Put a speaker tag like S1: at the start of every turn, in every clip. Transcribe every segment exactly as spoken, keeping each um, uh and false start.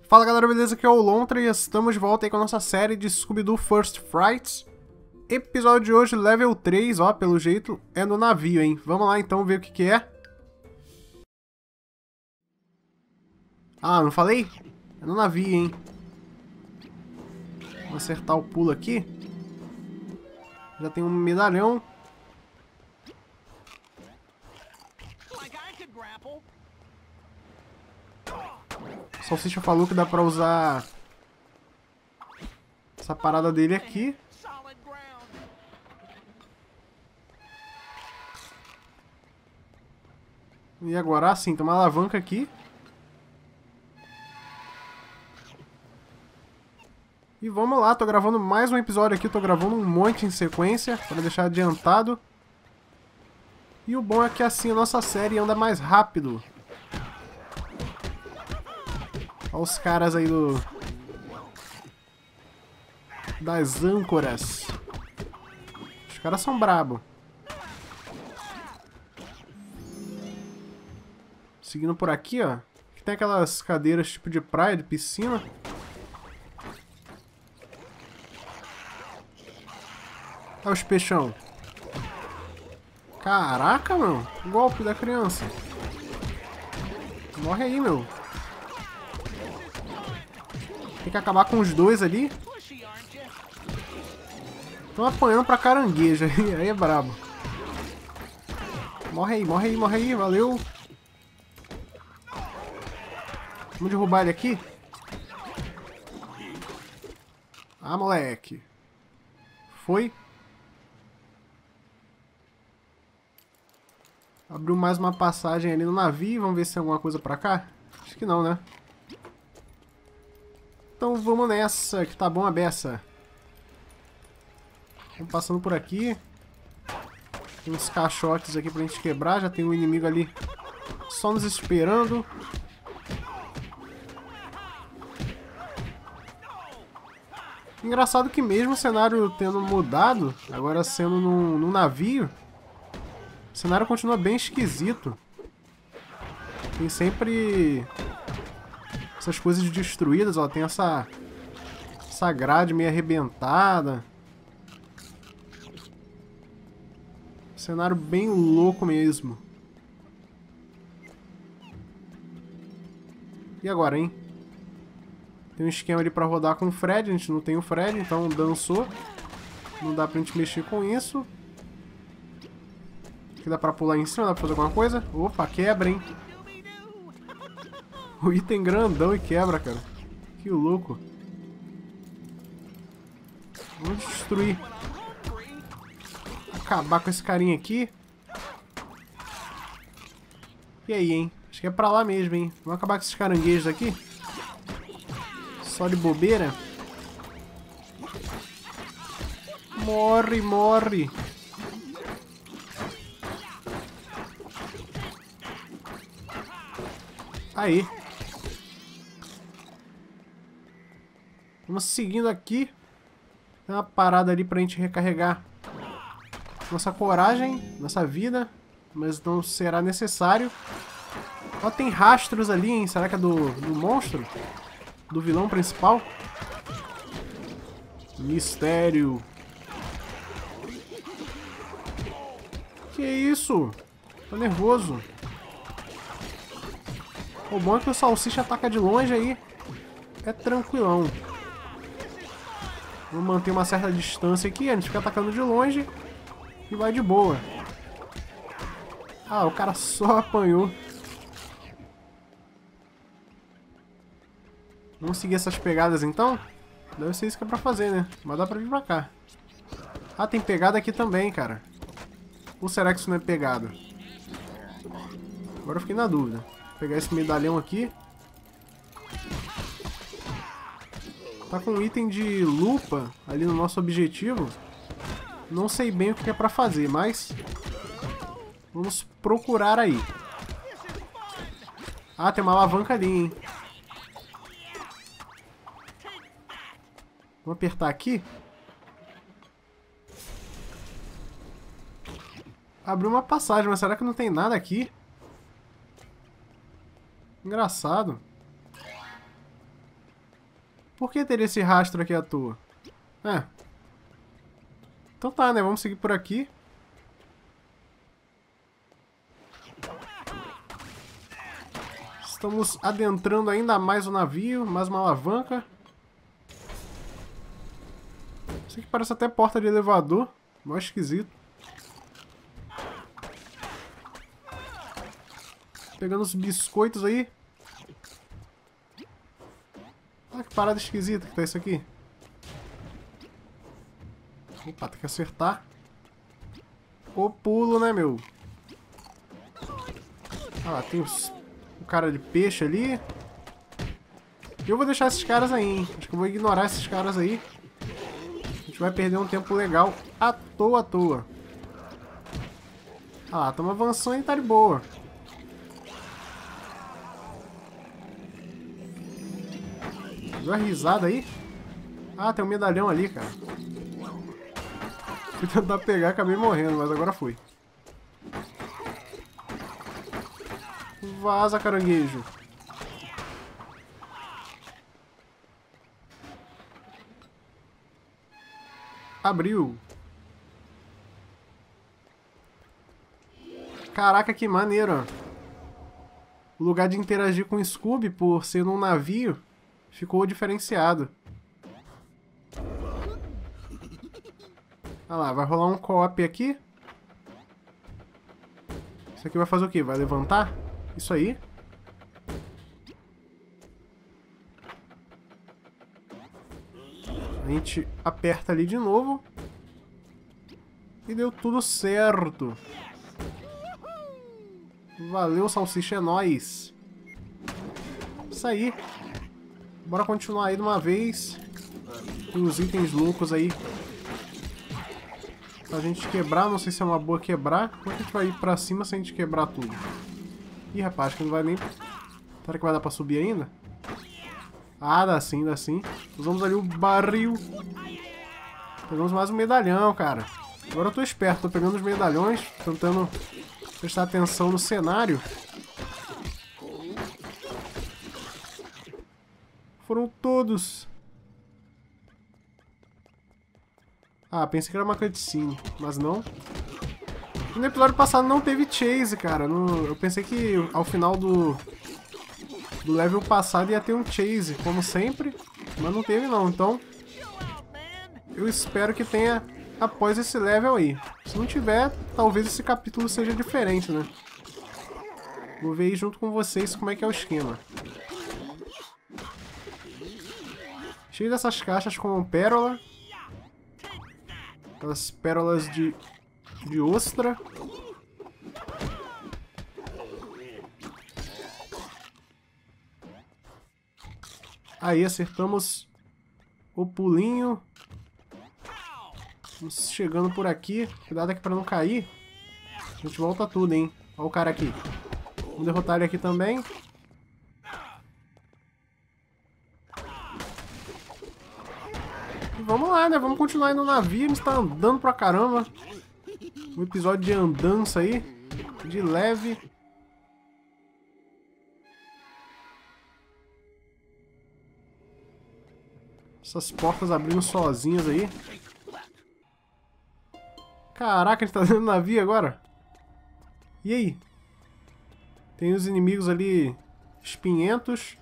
S1: Fala galera, beleza? Aqui é o Lontra e estamos de volta aí com a nossa série de Scooby-Doo First Frights. Episódio de hoje, level três, ó, pelo jeito, é no navio, hein? Vamos lá então ver o que que é. Ah, não falei? É no navio, hein? Vou acertar o pulo aqui. Já tem um medalhão. O Salsicha falou que dá pra usar essa parada dele aqui. E agora, assim, tem uma alavanca aqui. E vamos lá, tô gravando mais um episódio aqui, tô gravando um monte em sequência, para deixar adiantado. E o bom é que assim a nossa série anda mais rápido. Olha os caras aí do... das âncoras. Os caras são brabo. Seguindo por aqui, ó. Aqui tem aquelas cadeiras tipo de praia, de piscina. Olha os peixão. Caraca, meu. Golpe da criança. Morre aí, meu. Tem que acabar com os dois ali. Estão apanhando pra caranguejo. Aí é brabo. Morre aí, morre aí, morre aí. Valeu. Vamos derrubar ele aqui. Ah, moleque. Foi. Abriu mais uma passagem ali no navio. Vamos ver se tem alguma coisa pra cá. Acho que não, né? Então vamos nessa, que tá bom a beça. Vamos passando por aqui. Tem uns caixotes aqui pra gente quebrar. Já tem um inimigo ali só nos esperando. Engraçado que mesmo o cenário tendo mudado, agora sendo num, num navio, o cenário continua bem esquisito. Tem sempre essas coisas destruídas, ó. Tem essa, essa grade meio arrebentada. Cenário bem louco mesmo. E agora, hein? Tem um esquema ali pra rodar com o Fred. A gente não tem o Fred, então dançou. Não dá pra gente mexer com isso. Aqui dá pra pular em cima, dá pra fazer alguma coisa. Opa, quebra, hein? O item grandão e quebra, cara. Que louco. Vamos destruir. Acabar com esse carinha aqui. E aí, hein? Acho que é pra lá mesmo, hein? Vamos acabar com esses caranguejos aqui. Só de bobeira. Morre, morre. Aí. Vamos seguindo aqui. Tem uma parada ali pra gente recarregar nossa coragem, nossa vida. Mas não será necessário. Ó, tem rastros ali, hein? Será que é do, do monstro? Do vilão principal? Mistério. Que isso? Tô nervoso. O bom é que o Salsicha ataca de longe aí. É tranquilão. Vamos manter uma certa distância aqui. A gente fica atacando de longe. E vai de boa. Ah, o cara só apanhou. Vamos seguir essas pegadas então? Deve ser isso que é pra fazer, né? Mas dá pra vir pra cá. Ah, tem pegada aqui também, cara. Ou será que isso não é pegada? Agora eu fiquei na dúvida. Vou pegar esse medalhão aqui. Tá com um item de lupa ali no nosso objetivo. Não sei bem o que é pra fazer, mas... vamos procurar aí. Ah, tem uma alavanca ali, hein? Vamos apertar aqui. Abriu uma passagem, mas será que não tem nada aqui? Engraçado. Por que teria esse rastro aqui à toa? É. Então tá, né? Vamos seguir por aqui. Estamos adentrando ainda mais o navio. Mais uma alavanca. Isso aqui parece até porta de elevador. Mó esquisito. Pegando os biscoitos aí. Olha que parada esquisita que tá isso aqui. Opa, tem que acertar. O pulo, né, meu? Ah lá, tem os, o cara de peixe ali. E eu vou deixar esses caras aí, hein? Acho que eu vou ignorar esses caras aí. A gente vai perder um tempo legal à toa, à toa. Ah lá, estamos avançando e tá de boa. Viu a risada aí? Ah, tem um medalhão ali, cara. Fui tentar pegar, acabei morrendo, mas agora fui. Vaza, caranguejo. Abriu. Caraca, que maneiro. O lugar de interagir com o Scooby, por ser num navio, ficou diferenciado. Olha lá, vai rolar um co-op aqui. Isso aqui vai fazer o quê? Vai levantar? Isso aí. A gente aperta ali de novo. E deu tudo certo. Valeu, salsicha, é nóis. Isso aí. Bora continuar aí de uma vez. Tem os itens loucos aí pra gente quebrar. Não sei se é uma boa quebrar. Como é que a gente vai ir pra cima se a gente quebrar tudo? Ih, rapaz, acho que não vai nem... Será que vai dar pra subir ainda? Ah, dá sim, dá sim. Usamos ali o barril. Pegamos mais um medalhão, cara. Agora eu tô esperto, tô pegando os medalhões, tentando prestar atenção no cenário. Foram todos. Ah, pensei que era uma cutscene, mas não. No episódio passado não teve chase, cara. No, eu pensei que ao final do, do level passado ia ter um chase, como sempre. Mas não teve não, então eu espero que tenha após esse level aí. Se não tiver, talvez esse capítulo seja diferente, né? Vou ver aí junto com vocês como é que é o esquema. Cheio dessas caixas com pérola. Aquelas pérolas de, de ostra. Aí acertamos o pulinho. Vamos chegando por aqui. Cuidado aqui pra não cair. A gente volta tudo, hein. Olha o cara aqui. Vamos derrotar ele aqui também. E vamos lá, né? Vamos continuar aí no navio. A gente tá andando pra caramba. Um episódio de andança aí. De leve. Essas portas abrindo sozinhas aí. Caraca, a gente tá dentro do navio agora. E aí? Tem os inimigos ali espinhentos.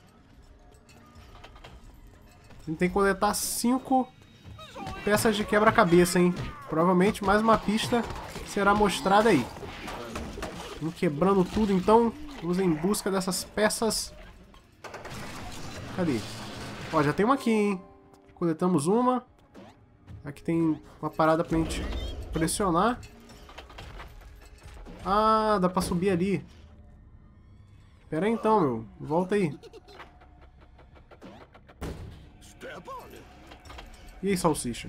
S1: A gente tem que coletar cinco peças de quebra-cabeça, hein? Provavelmente mais uma pista será mostrada aí. Vamos quebrando tudo, então. Vamos em busca dessas peças. Cadê? Ó, já tem uma aqui, hein? Coletamos uma. Aqui tem uma parada pra gente pressionar. Ah, dá pra subir ali. Pera aí então, meu. Volta aí. E aí, salsicha?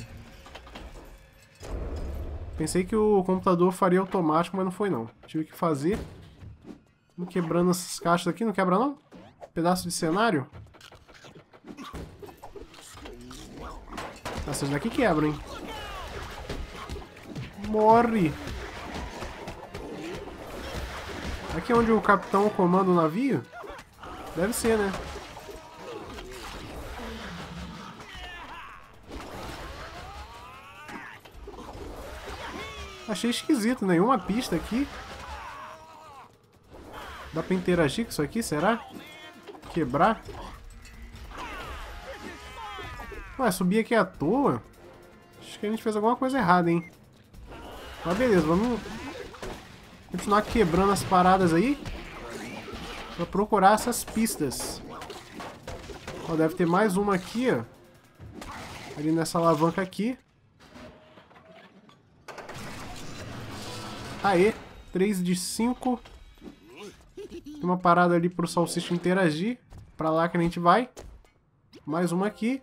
S1: Pensei que o computador faria automático, mas não foi não. Tive que fazer. Vamos quebrando essas caixas aqui. Não quebra não? Pedaço de cenário. Essas daqui quebram, hein? Morre! Aqui é onde o capitão comanda o navio? Deve ser, né? Achei esquisito, nenhuma pista aqui. Dá pra interagir com isso aqui, será? Quebrar? Ué, subir aqui à toa? Acho que a gente fez alguma coisa errada, hein? Mas beleza, vamos continuar quebrando as paradas aí pra procurar essas pistas. Ó, deve ter mais uma aqui, ó. Ali nessa alavanca aqui. Aê, três de cinco. Tem uma parada ali pro salsicha interagir. Pra lá que a gente vai. Mais uma aqui.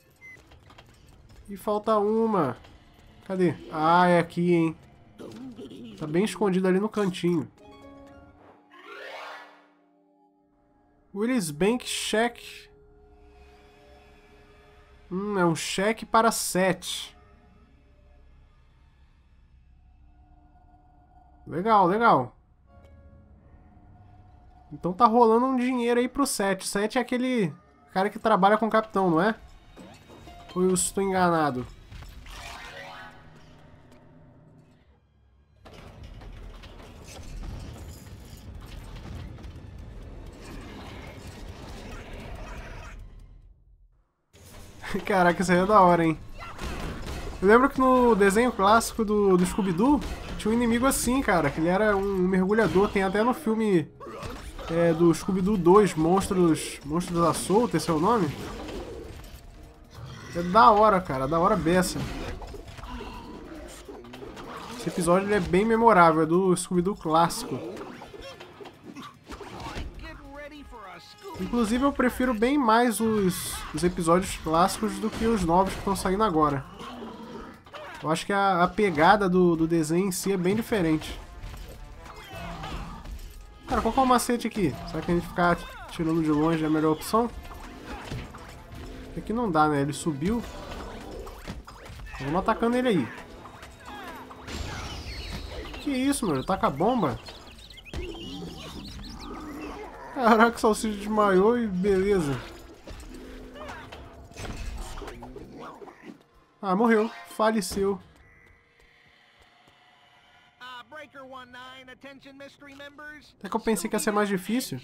S1: E falta uma. Cadê? Ah, é aqui, hein? Tá bem escondido ali no cantinho. Willis Bank Check. Hum, é um cheque para sete. Legal, legal. Então tá rolando um dinheiro aí pro sete. sete é aquele cara que trabalha com o capitão, não é? Ou eu estou enganado? Caraca, isso aí é da hora, hein? Eu lembro que no desenho clássico do, do Scooby-Doo tinha um inimigo assim, cara, que ele era um mergulhador. Tem até no filme é, do Scooby-Doo dois, Monstros, Monstros à Solta, esse é o nome? É da hora, cara, da hora beça. Esse episódio ele é bem memorável, é do Scooby-Doo clássico. Inclusive eu prefiro bem mais os, os episódios clássicos do que os novos que estão saindo agora. Eu acho que a, a pegada do, do desenho em si é bem diferente. Cara, qual que é o macete aqui? Será que a gente ficar tirando de longe é a melhor opção? Aqui não dá, né? Ele subiu. Vamos atacando ele aí. Que isso, mano? Taca a bomba. Caraca, o salsicha desmaiou e beleza. Ah, morreu. Faleceu. Até que eu pensei que ia ser mais difícil.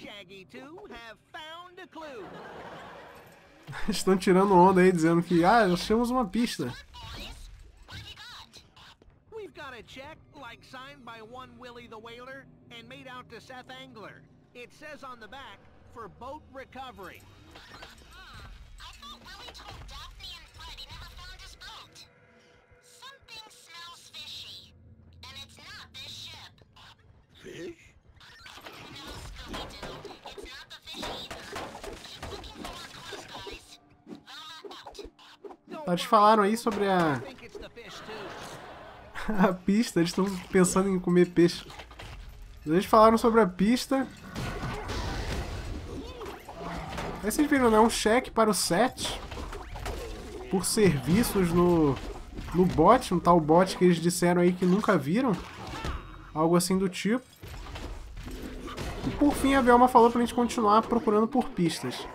S1: Estão tirando onda aí, dizendo que ah, nós temos uma pista.
S2: It says on the back, for boat recovery.
S3: Hmm, I thought Willie told Daphne and Fred he never found his boat. Something smells fishy. And it's not this ship.
S2: Fish?
S3: No, Scooby-Doo. It's not the fish either. Keep looking for more clues, guys. Velma out.
S1: Eles falaram aí sobre a...
S2: I think it's the fish too.
S1: a pista, eles estão pensando em comer peixe. Eles falaram sobre a pista. Aí vocês viram, né? Um cheque para o set por serviços no, no bot, um tal bot que eles disseram aí que nunca viram. Algo assim do tipo. E por fim a Velma falou pra gente continuar procurando por pistas.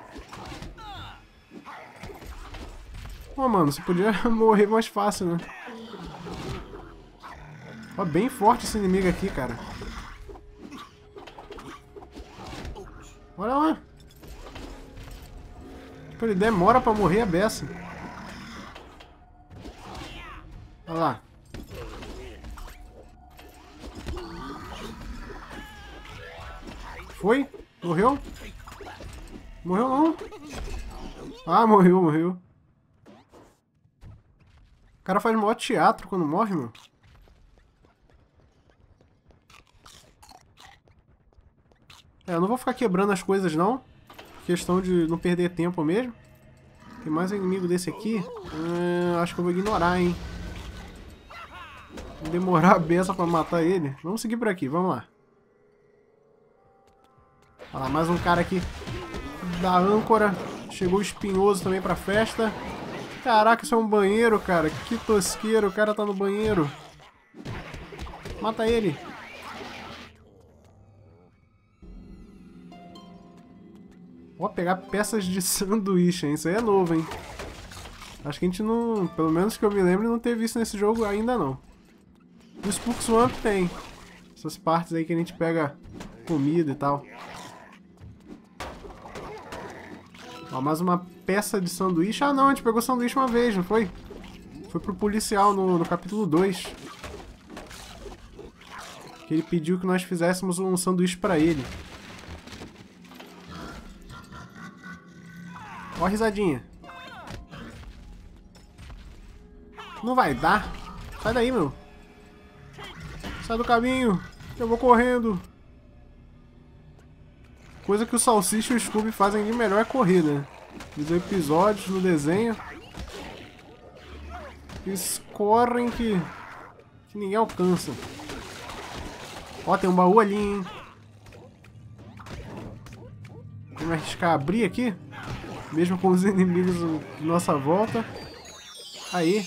S1: Pô, mano, você podia morrer mais fácil, né? Ó, bem forte esse inimigo aqui, cara. Olha lá. Tipo, ele demora pra morrer a beça. Olha lá. Foi? Morreu? Morreu não. Ah, morreu, morreu. O cara faz maior teatro quando morre, meu. É, eu não vou ficar quebrando as coisas, não. Questão de não perder tempo mesmo. Tem mais um inimigo desse aqui. Ah, acho que eu vou ignorar, hein. Vou demorar a beça pra matar ele. Vamos seguir por aqui, vamos lá. Olha lá, mais um cara aqui da âncora. Chegou o espinhoso também pra festa. Caraca, isso é um banheiro, cara. Que tosqueiro, o cara tá no banheiro. Mata ele. Ó, pegar peças de sanduíche, hein? Isso aí é novo, hein? Acho que a gente não... Pelo menos que eu me lembre, não teve isso nesse jogo ainda, não. No Spook Swamp tem essas partes aí que a gente pega comida e tal. Ó, mais uma peça de sanduíche. Ah não, a gente pegou sanduíche uma vez, não foi? Foi pro policial no, no capítulo dois. Que ele pediu que nós fizéssemos um sanduíche pra ele. Ó a risadinha. Não vai dar. Sai daí, meu. Sai do caminho. Eu vou correndo. Coisa que o Salsicha e o Scooby fazem de melhor é correr, né? Nos episódios, no desenho. Eles correm que, que ninguém alcança. Ó, tem um baú ali, hein? Vamos arriscar abrir aqui? Mesmo com os inimigos de nossa volta. Aí.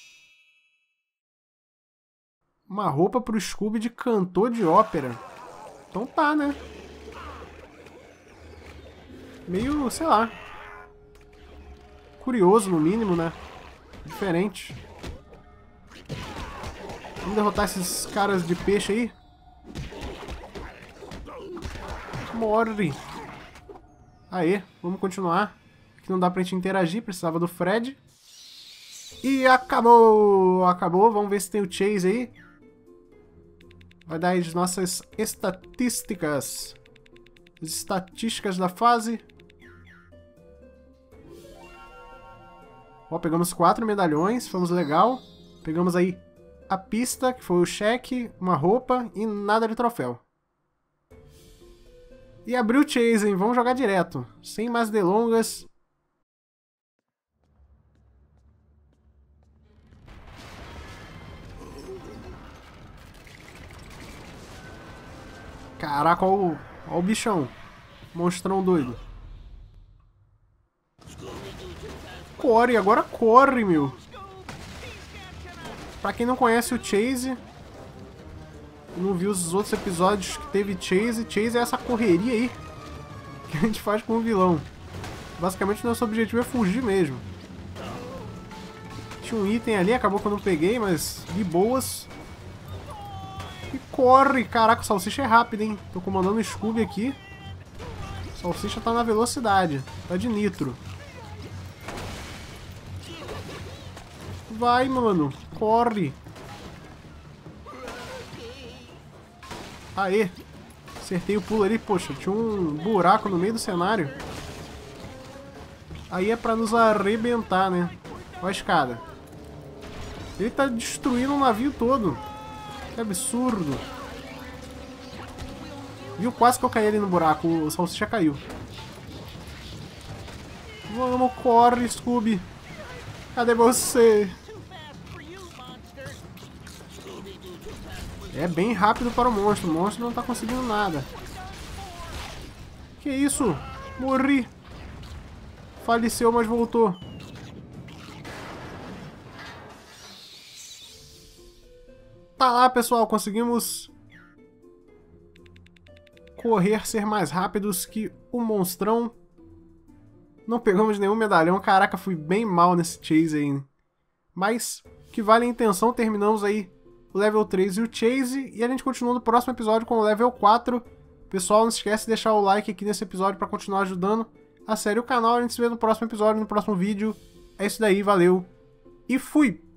S1: Uma roupa pro Scooby de cantor de ópera. Então tá, né? Meio, sei lá. Curioso, no mínimo, né? Diferente. Vamos derrotar esses caras de peixe aí. Morre. Aê, vamos continuar. Aqui não dá pra gente interagir, precisava do Fred. E acabou! Acabou, vamos ver se tem o Chase aí. Vai dar as nossas estatísticas. As estatísticas da fase. Ó, pegamos quatro medalhões, fomos legal. Pegamos aí a pista, que foi o cheque, uma roupa e nada de troféu. E abriu o Chase, hein? Vamos jogar direto. Sem mais delongas. Caraca, olha o, olha o bichão. Monstrão doido. Corre, agora corre, meu. Pra quem não conhece o Chase, não viu os outros episódios que teve Chase, Chase é essa correria aí que a gente faz com o vilão. Basicamente, nosso objetivo é fugir mesmo. Tinha um item ali, acabou que eu não peguei, mas de boas. E corre! Caraca, o Salsicha é rápido, hein? Tô comandando o Scooby aqui. O Salsicha tá na velocidade. Tá de nitro. Vai, mano. Corre. Aê. Acertei o pulo ali. Poxa, tinha um buraco no meio do cenário. Aí é pra nos arrebentar, né? Olha a escada. Ele tá destruindo o navio todo. Que absurdo. Viu? Quase que eu caí ali no buraco. O Salsicha caiu. Vamos, corre, Scooby. Cadê você? É bem rápido para o monstro. O monstro não tá conseguindo nada. Que isso? Morri. Faleceu, mas voltou. Tá lá, pessoal. Conseguimos correr, ser mais rápidos que o monstrão. Não pegamos nenhum medalhão. Caraca, fui bem mal nesse chase aí. Mas, que vale a intenção, terminamos aí o level três e o chase. E a gente continua no próximo episódio com o level quatro. Pessoal, não se esquece de deixar o like aqui nesse episódio para continuar ajudando a série e o canal. A gente se vê no próximo episódio, no próximo vídeo. É isso daí, valeu. E fui!